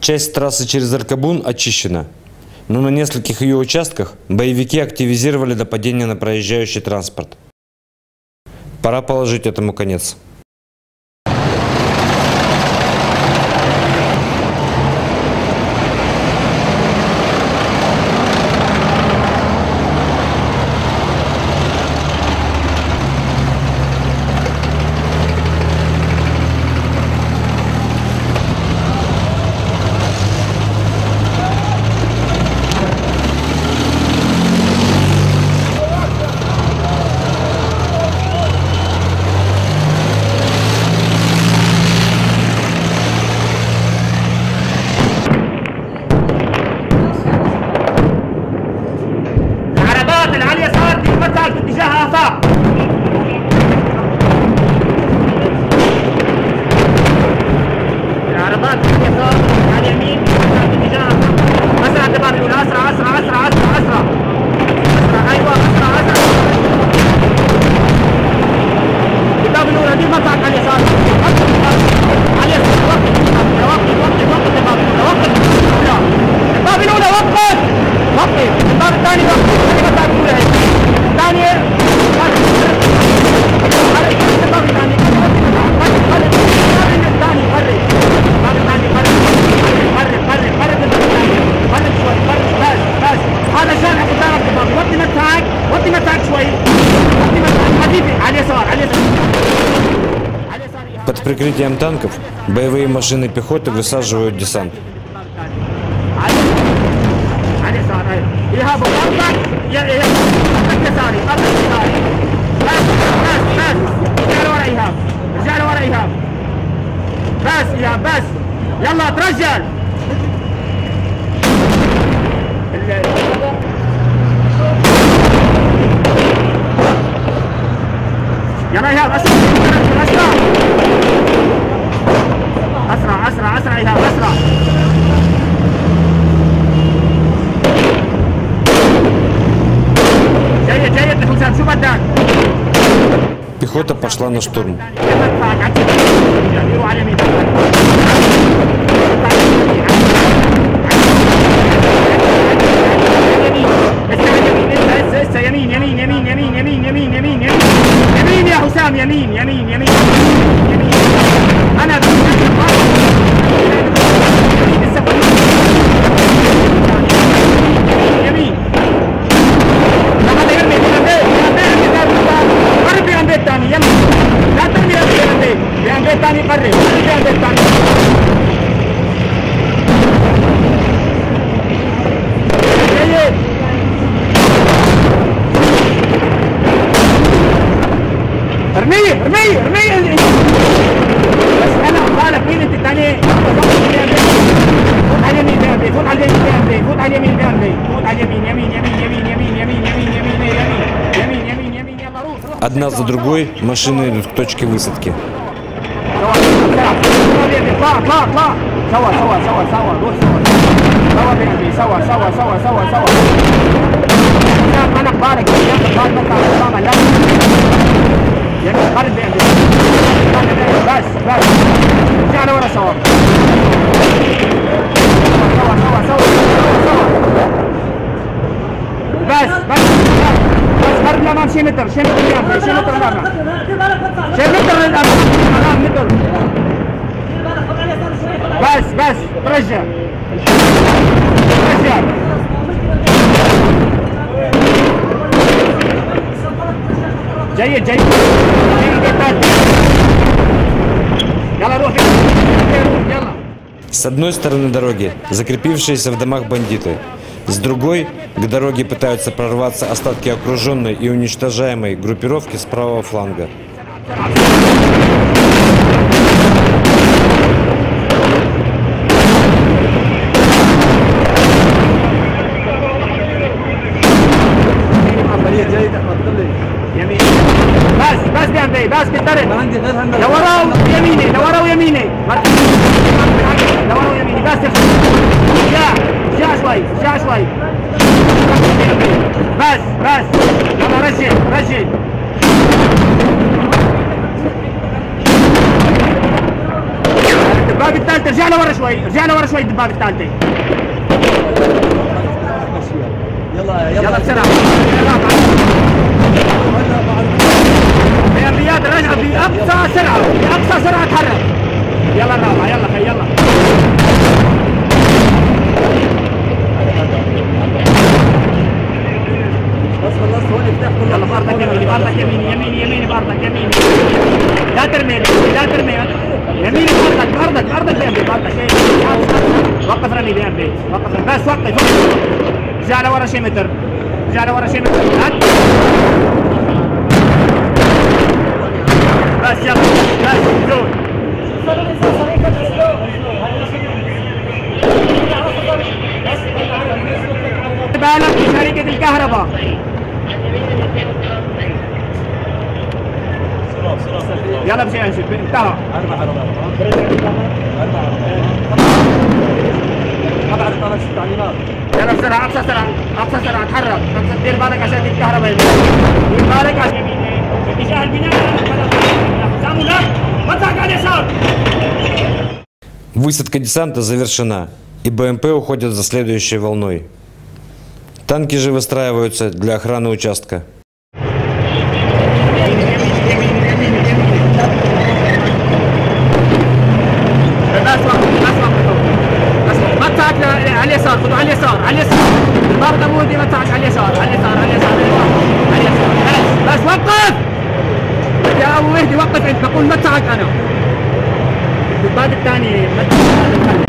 Часть трассы через Аркабун очищена, но на нескольких ее участках боевики активизировали нападение на проезжающий транспорт. Пора положить этому конец. Под прикрытием танков боевые машины пехоты высаживают десант. Пехота пошла на штурм. Одна за другой машины идут к точке высадки. بس رجع جيد يلا روح يلا. С одной стороны дороги закрепившиеся в домах бандиты, с другой к дороге пытаются прорваться остатки окруженной и уничтожаемой группировки с правого фланга. بس بالطريق لورا ويميني لورا ويميني لورا ويميني بس رجع شوي بس يلا رجل الدبابة الثالثة رجع لورا شوي، رجع لورا شوي الدبابة الثالثة. يلا بسرعة. يا رياض رجع بأقصى سرعة، بأقصى سرعة تحرك. يلا الرابعة، يلا خي يلا. بس خلصت هون افتح كل يلا بارتك يميني، بارتك يميني، يميني يميني بارتك يميني. لا ترمي، لا ترمي. يميني بارتك بيمبي، بارتك. وقف رمي بيمبي، وقف بس وقف. رجع لورا شي متر، رجع لورا شي متر. بس يلا، بس زود. بالك في شركة الكهرباء. يلا بشي انشد انتهى. يلا بسرعة أقصى سرعة، أقصى سرعة اتحرك، دير بالك عشان الكهرباء يمين. دير بالك عشان يمين. اتجاه البناء سامو لا وضعك على اليسار. Высадка десанта завершена, и БМП уходят за следующей волной. Танки же выстраиваются для охраны участка. على اليسار، خذوا على اليسار، على اليسار. الباب داوودي ما تطلعش على اليسار، على اليسار، على اليسار، على اليسار. بس وقف! يا ابو مهدي وقف انت، بقول ما تساعدك انا. الباب الثاني ما تساعدك.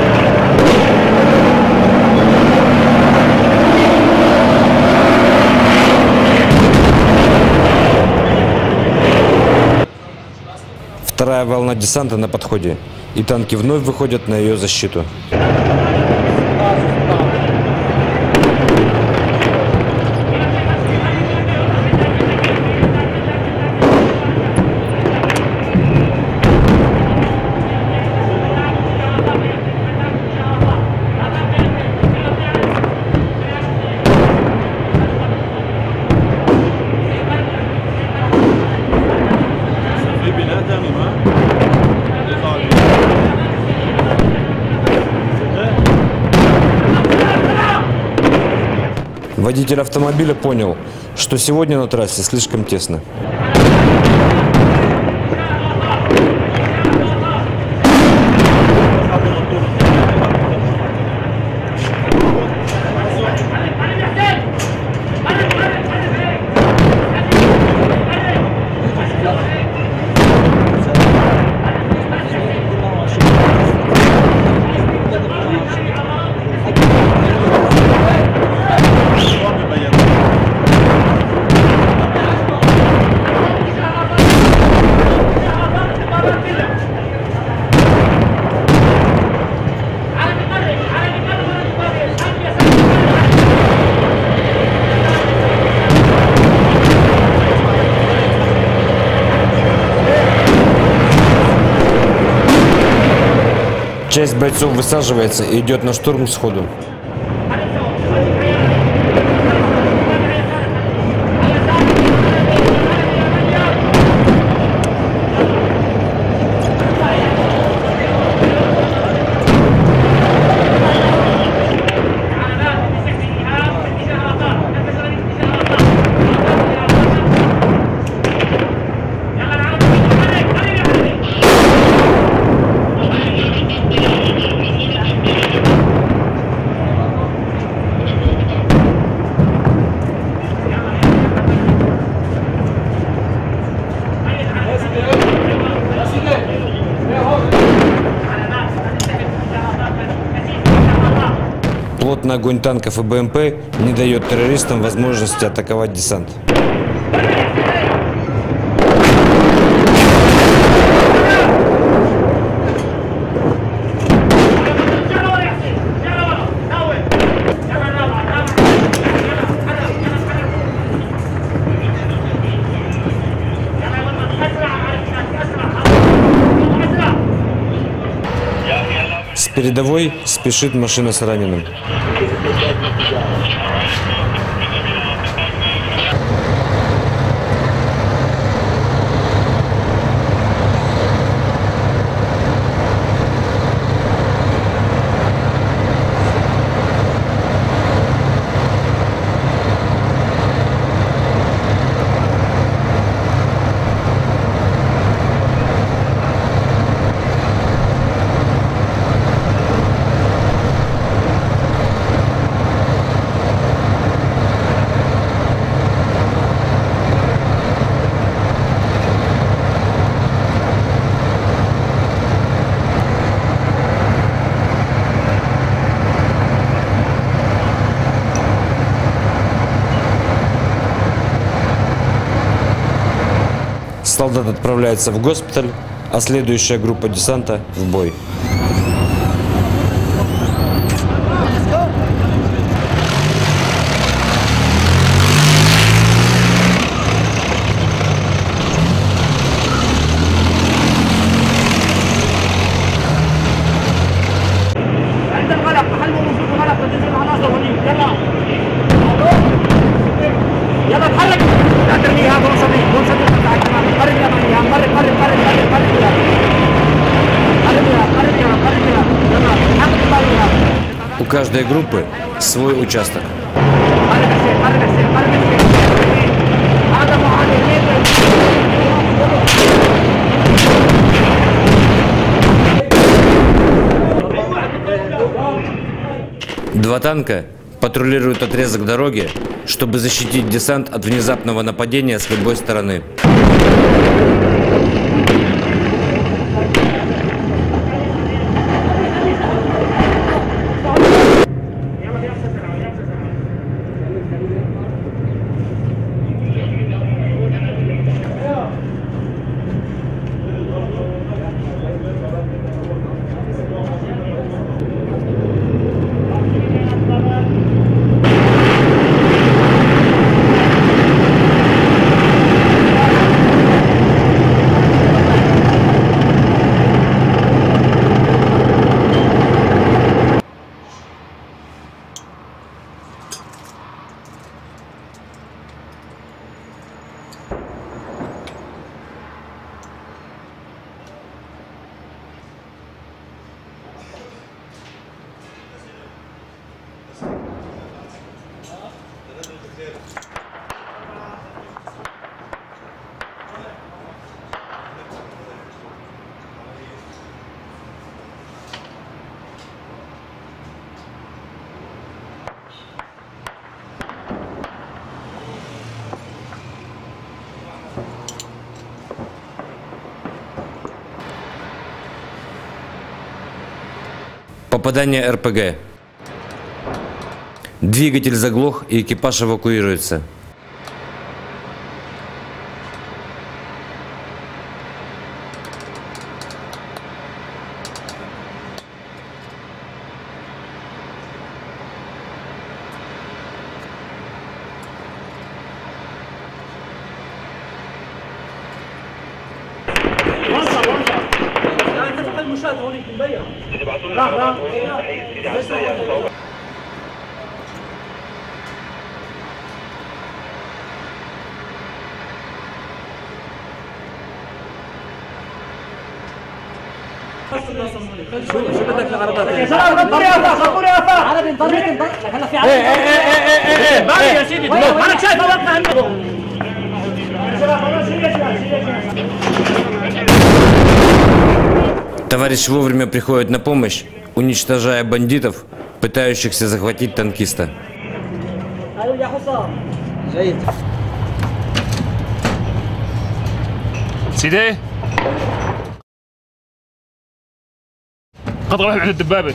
Вторая волна десанта на подходе, и танки вновь выходят на ее защиту. Водитель автомобиля понял, что сегодня на трассе слишком тесно. Часть бойцов высаживается и идет на штурм сходу. Плотный огонь танков и БМП не дает террористам возможности атаковать десант. С передовой спешит машина с раненым. Солдат отправляется в госпиталь, а следующая группа десанта в бой. يلا اتحرك لا ترميها دون صديق دون صديق بتاعك كمان قرب يا مريم قرب قرب قرب قرب قرب يلا حقق طريقها. У каждой группы свой участок. قرب السيف قرب السيف قرب السيف هذا معاني. Два танка патрулируют отрезок дороги, чтобы защитить десант от внезапного нападения с любой стороны. Попадание РПГ. Двигатель заглох и экипаж эвакуируется. شو بدك العربات؟ يا شباب غطوا لي افاق غطوا لي افاق عربي نضل هلا في عربي. بالي يا سيدي انا شايف وقفنا عندكم. Товарищ вовремя приходит на помощь, уничтожая бандитов, пытающихся захватить танкиста. يا حسام. جيد. سيدي قطر واحد عند الدبابة.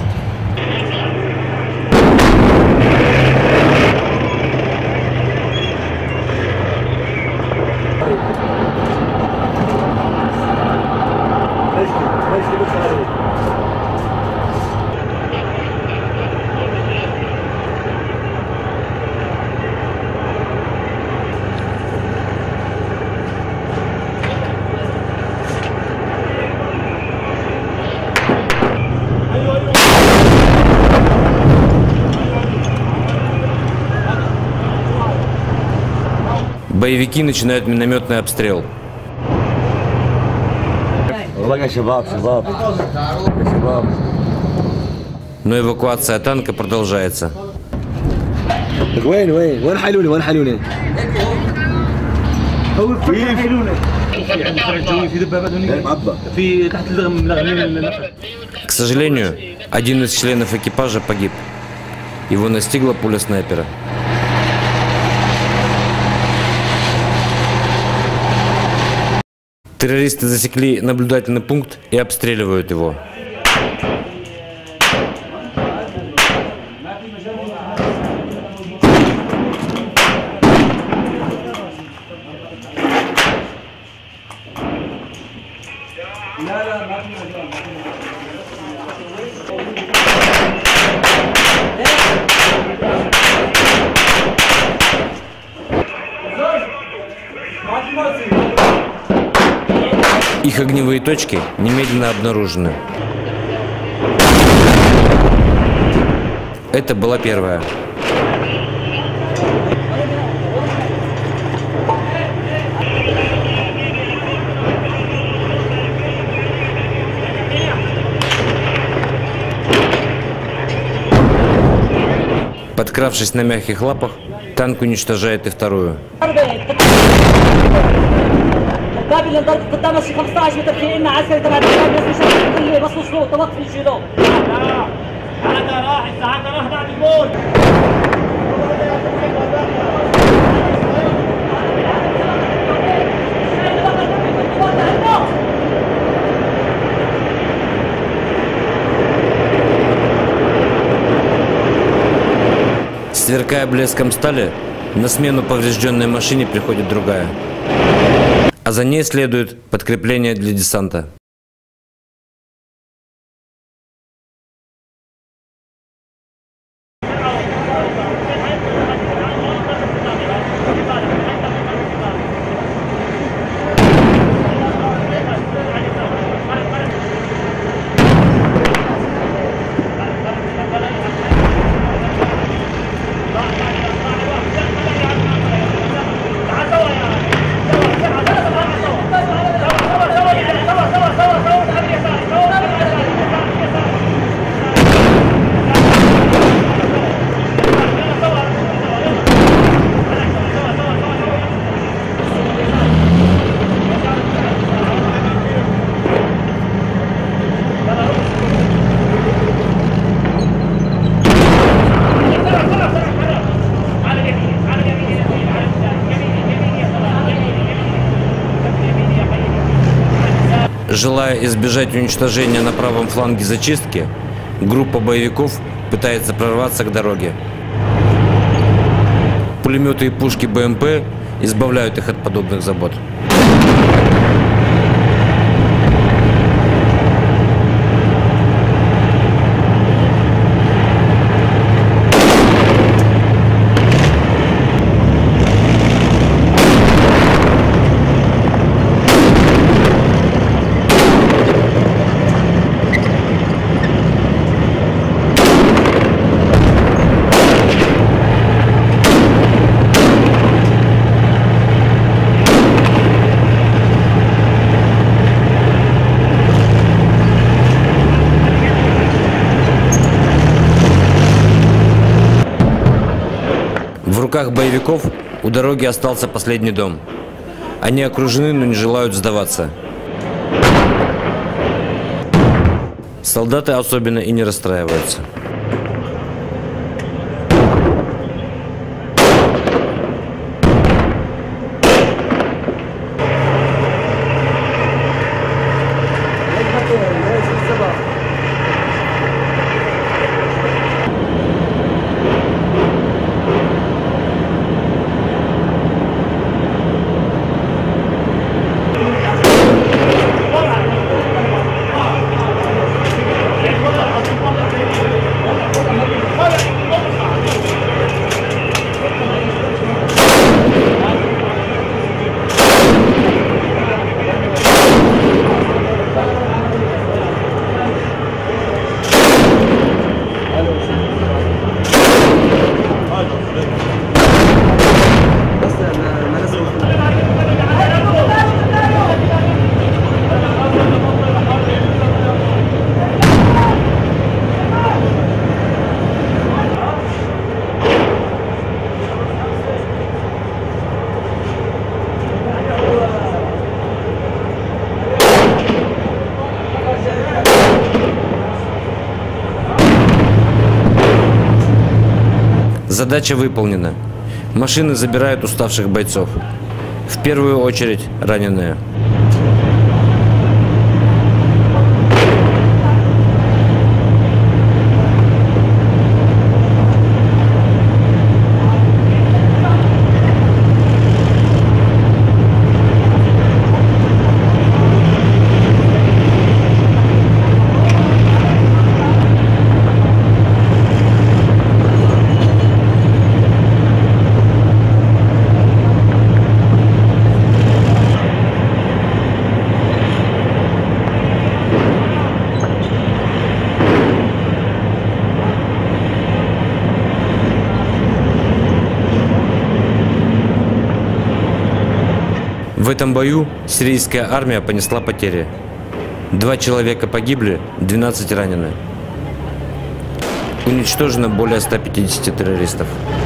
Боевики начинают минометный обстрел. Но эвакуация танка продолжается. وين حيلولي هو في حيلولة في دبابات في تحت اللغم. К сожалению, один из членов экипажа погиб. Его настигла пуля снайпера. Террористы засекли наблюдательный пункт и обстреливают его. Их огневые точки немедленно обнаружены. Это была первая. Подкравшись на мягких лапах, танк уничтожает и вторую. الباب اللي انضرب قدامه شي 15 متر في عنا عسكري تبع الدفاع بس مش كله بس وصلوا طبق في الجيرو. هذا راح الساعة راح بعد الموت. Сверкая блеском стали, на смену поврежденной машине приходит другая. А за ней следует подкрепление для десанта. Желая избежать уничтожения на правом фланге зачистки, группа боевиков пытается прорваться к дороге. Пулеметы и пушки БМП избавляют их от подобных забот. В руках боевиков у дороги остался последний дом. Они окружены, но не желают сдаваться. Солдаты особенно и не расстраиваются. Задача выполнена. Машины забирают уставших бойцов. В первую очередь раненые. В этом бою сирийская армия понесла потери. 2 человека погибли, 12 ранены. Уничтожено более 150 террористов.